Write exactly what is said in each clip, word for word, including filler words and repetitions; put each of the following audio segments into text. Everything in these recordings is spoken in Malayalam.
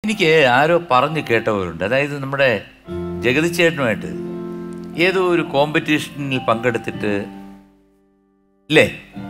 എനിക്ക് ആരോ പറഞ്ഞു കേട്ടവരുണ്ട്, അതായത് നമ്മുടെ ജഗതി ചേട്ടനുമായിട്ട് ഏതോ ഒരു കോമ്പറ്റീഷനിൽ പങ്കെടുത്തിട്ട് അല്ലേ,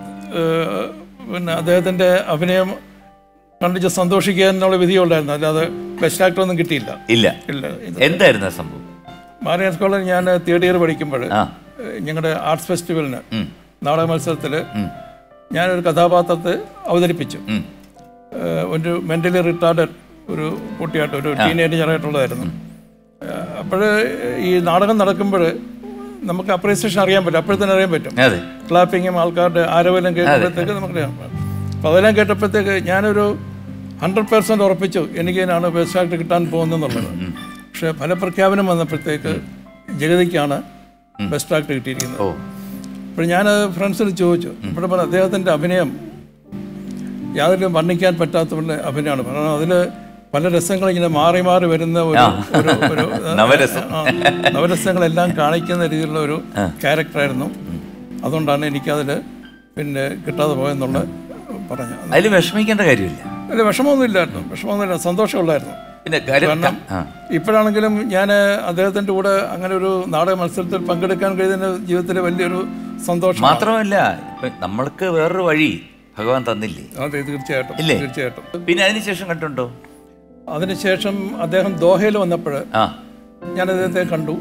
പിന്നെ അദ്ദേഹത്തിൻ്റെ അഭിനയം കണ്ടിച്ച് സന്തോഷിക്കുക എന്നുള്ള വിധിയുണ്ടായിരുന്നു, അല്ലാതെ ബെസ്റ്റ് ആക്ടർ ഒന്നും കിട്ടിയില്ല. ഇല്ല ഇല്ല. എന്തായിരുന്നു സംഭവം? മാരിയൻ സ്കോളർ ഞാൻ തേർഡ് ഇയർ പഠിക്കുമ്പോൾ ഞങ്ങളുടെ ആർട്സ് ഫെസ്റ്റിവലിന് നാടക മത്സരത്തിൽ ഞാനൊരു കഥാപാത്രത്തെ അവതരിപ്പിച്ചു. ഒരു മെൻ്റലി റിട്ടാർഡഡ് ഒരു കുട്ടിയായിട്ട്, ഒരു ടീനേജറായിട്ടുള്ളതായിരുന്നു. അപ്പോൾ ഈ നാടകം നടക്കുമ്പോൾ നമുക്ക് അപ്രീസിയേഷൻ അറിയാൻ പറ്റും, അപ്പോഴത്തന്നെ അറിയാൻ പറ്റും. ക്ലാപ്പിങ്ങും ആൾക്കാരുടെ ആരവെല്ലാം കേൾക്കുമ്പോഴത്തേക്ക് നമുക്കറിയാം. അപ്പോൾ അതെല്ലാം കേട്ടപ്പോഴത്തേക്ക് ഞാനൊരു ഹൺഡ്രഡ് പെർസെൻറ്റ് ഉറപ്പിച്ചു എനിക്കതിനാണ് ബെസ്റ്റ് ആക്ടർ കിട്ടാൻ പോകുന്നതെന്നുള്ളത്. പക്ഷേ ഫലപ്രഖ്യാപനം വന്നപ്പോഴത്തേക്ക് ജഗതിക്കാണ് ബെസ്റ്റ് ആക്ടർ കിട്ടിയിരിക്കുന്നത്. അപ്പോൾ ഞാൻ ഫ്രണ്ട്സിന് ചോദിച്ചു, ഇവിടെ പറഞ്ഞ അദ്ദേഹത്തിൻ്റെ അഭിനയം യാതൊരു വർണ്ണിക്കാൻ പറ്റാത്തവരുടെ അഭിനയമാണ്. കാരണം അതിൽ പല രസങ്ങളും ഇങ്ങനെ മാറി മാറി വരുന്ന ഒരു ഒരു നവരസങ്ങളെല്ലാം കാണിക്കുന്ന രീതിയിലുള്ള ഒരു ക്യാരക്ടറായിരുന്നു. അതുകൊണ്ടാണ് എനിക്കതിൽ പിന്നെ കിട്ടാതെ പോയെന്നുള്ള പറഞ്ഞു. അതിൽ വിഷമിക്കേണ്ട കാര്യമില്ല. അല്ല, വിഷമമൊന്നും ഇല്ലായിരുന്നു, വിഷമമൊന്നുമില്ല, സന്തോഷമുള്ളായിരുന്നു. കാരണം ഇപ്പോഴാണെങ്കിലും ഞാൻ അദ്ദേഹത്തിൻ്റെ കൂടെ അങ്ങനെ ഒരു നാടക മത്സരത്തിൽ പങ്കെടുക്കാൻ കഴിയുന്ന ജീവിതത്തിലെ വലിയൊരു സന്തോഷം. മാത്രമല്ല നമ്മൾക്ക് വേറൊരു വഴി ഭഗവാൻ തന്നില്ലേ? അതെ, തീർച്ചയായിട്ടും തീർച്ചയായിട്ടും. പിന്നെ അതിനുശേഷം കണ്ടുണ്ടോ? അതിനുശേഷം അദ്ദേഹം ദോഹയിൽ വന്നപ്പോൾ ഞാൻ അദ്ദേഹത്തെ കണ്ടു.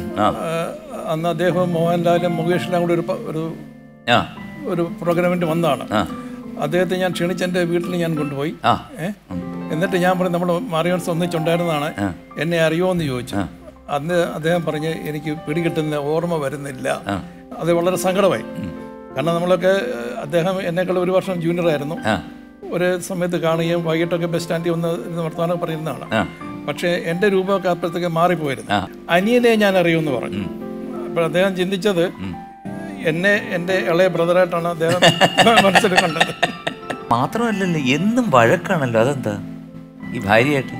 അന്ന് അദ്ദേഹം മോഹൻലാലും മുകേഷെല്ലാം കൂടി ഒരു ഒരു ഒരു പ്രോഗ്രാമിന് വന്നതാണ്. അദ്ദേഹത്തെ ഞാൻ ക്ഷണിച്ച് എൻ്റെ വീട്ടിൽ ഞാൻ കൊണ്ടുപോയി. എന്നിട്ട് ഞാൻ പറഞ്ഞു, നമ്മൾ മാറിയോൺസ് ഒന്നിച്ചുണ്ടായിരുന്നതാണ്, എന്നെ അറിയുമോ എന്ന് ചോദിച്ചു. അന്ന് അദ്ദേഹം പറഞ്ഞ് എനിക്ക് പിടികിട്ടുന്ന ഓർമ്മ വരുന്നില്ല. അത് വളരെ സങ്കടമായി. കാരണം നമ്മളൊക്കെ, അദ്ദേഹം എന്നെക്കാൾ ഒരു വർഷം ജൂനിയറായിരുന്നു. ഒരു സമയത്ത് കാണുകയും വൈകിട്ടൊക്കെ ബസ് സ്റ്റാൻഡിൽ വന്ന് വർത്തമാനം പറയുന്നതാണ്. പക്ഷേ എൻ്റെ രൂപമൊക്കെ അപ്പോഴത്തേക്ക് മാറിപ്പോയിരുന്നു. അനിയനെ ഞാൻ അറിയുമെന്ന് പറഞ്ഞു. അപ്പോൾ അദ്ദേഹം ചിന്തിച്ചത് എന്നെ എൻ്റെ ഇളയ ബ്രദറായിട്ടാണ് അദ്ദേഹം മനസ്സിൽ കണ്ടത്. മാത്രമല്ലല്ലോ, എന്നും വഴക്കാണല്ലോ, അതെന്താ ഈ ഭാര്യയായിട്ട്?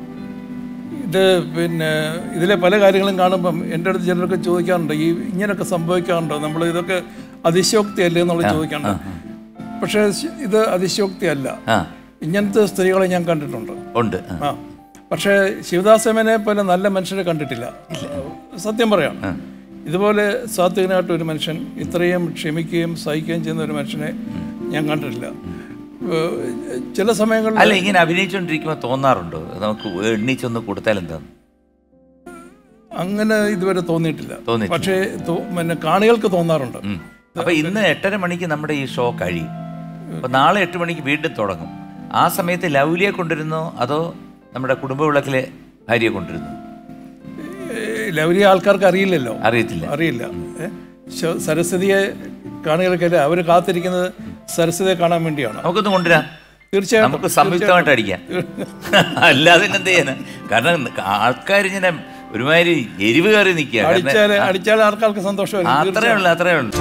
ഇത് പിന്നെ ഇതിലെ പല കാര്യങ്ങളും കാണുമ്പം എൻ്റെ അടുത്ത് ചിലരൊക്കെ ചോദിക്കാറുണ്ട്, ഈ ഇങ്ങനെയൊക്കെ സംഭവിക്കാറുണ്ടോ, നമ്മൾ ഇതൊക്കെ അതിശയോക്തിയല്ലേ എന്നുള്ളത് ചോദിക്കാറുണ്ട്. പക്ഷേ ഇത് അതിശയോക്തിയല്ല. ഇങ്ങനത്തെ സ്ത്രീകളെ ഞാൻ കണ്ടിട്ടുണ്ട് ഉണ്ട്. ആ പക്ഷേ ശിവദാസമേനെ പോലെ നല്ല മനുഷ്യരെ കണ്ടിട്ടില്ല, സത്യം പറയാം. ഇതുപോലെ സാത്വികനായിട്ട് ഒരു മനുഷ്യൻ ഇത്രയും ക്ഷമിക്കുകയും സഹിക്കുകയും ചെയ്യുന്ന ഒരു മനുഷ്യനെ ഞാൻ കണ്ടിട്ടില്ല. ചില സമയങ്ങളിൽ അല്ല, ഇങ്ങനെ അഭിനയിച്ചുകൊണ്ടിരിക്കുമ്പോൾ തോന്നാറുണ്ടോ നമുക്ക് എണ്ണീച്ചൊന്ന് കൊടുത്താൽ എന്താ? അങ്ങനെ ഇതുവരെ തോന്നിയിട്ടില്ല. പക്ഷേ പിന്നെ കാണികൾക്ക് തോന്നാറുണ്ട്. അപ്പൊ ഇന്ന് എട്ടര മണിക്ക് നമ്മുടെ ഈ ഷോ കഴിയും. അപ്പൊ നാളെ എട്ട് മണിക്ക് വീണ്ടും തുടങ്ങും. ആ സമയത്ത് ലൗലിയെ കൊണ്ടുവരുന്നോ അതോ നമ്മുടെ കുടുംബ വിളക്കിലെ ഭാര്യയെ കൊണ്ടുവരുന്നു? ലൗലിയെ ആൾക്കാർക്ക് അറിയില്ലല്ലോ. അറിയത്തില്ല അറിയില്ല സരസ്വതിയെ കാണികൾക്കല്ലേ അവർ കാത്തിരിക്കുന്നത് സരസ്വതിയെ കാണാൻ വേണ്ടിയാണ്. നമുക്കൊന്ന് കൊണ്ടുവരാം. തീർച്ചയായും നമുക്ക് സംയുക്തമായിട്ട് അടിക്കാം. അല്ലാതെ എന്ത് ചെയ്യാൻ? കാരണം ആൾക്കാർ ഇങ്ങനെ ഒരുമാതിരി എരിവ് കയറി നിൽക്കുക. അടിച്ചാൽ അടിച്ചാൽ ആൾക്കാർക്ക് സന്തോഷമായിരിക്കും. അത്രേ ഉള്ളു, അത്രേ ഉള്ളു.